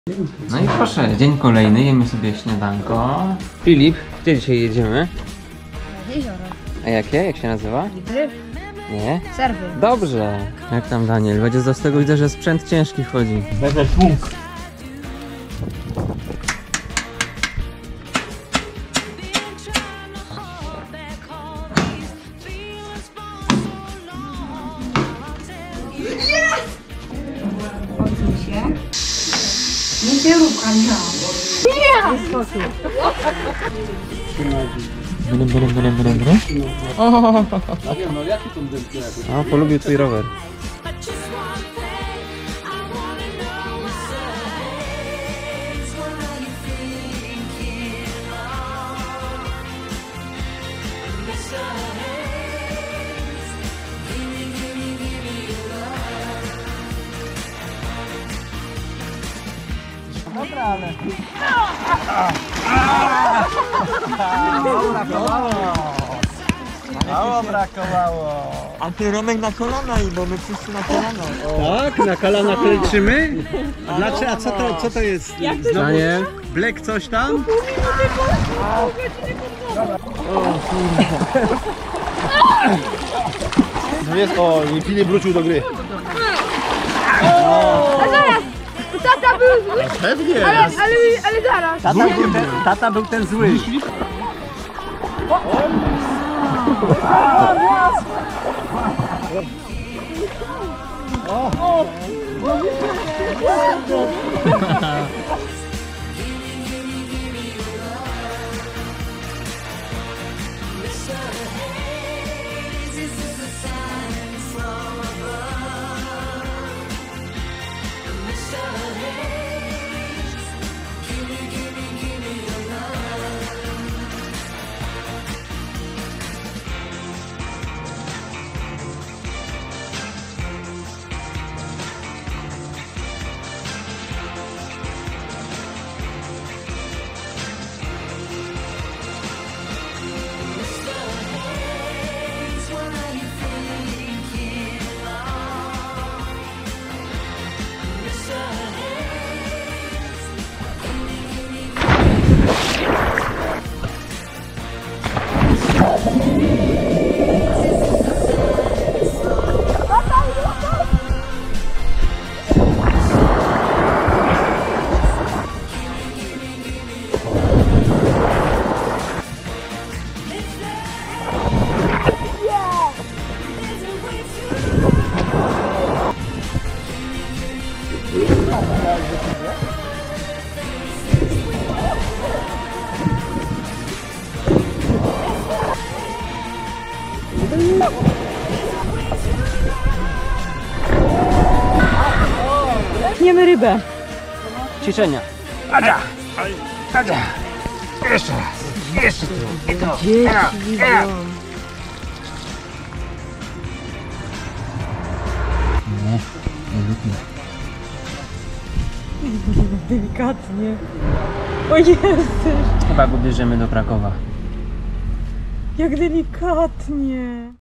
No i proszę, dzień kolejny, jemy sobie śniadanko. Filip, gdzie dzisiaj jedziemy? Na jezioro. A jakie? Jak się nazywa? Witry? Nie? Serwy. Dobrze. Jak tam Daniel? Będzie z tego widzę, że sprzęt ciężki chodzi. Będę tłuk. Odsuń się. Nie się rób, Ania. O, polubił twój rower. Dobra, ale... Mało brakowało. A ty Romek na kolana i bo my wszyscy na kolana. Tak, na kolana kręczymy. A dlaczego? A co to jest? Znowu Daniel? Black coś tam? No jest, o, i Filip wrócił do gry. Tata był zły, Pewnie. ale zaraz. Tata był ten zły. Tniemy rybę. Ćwiczenia. Delikatnie. O Jezus, Chyba go bierzemy do Krakowa. jak delikatnie.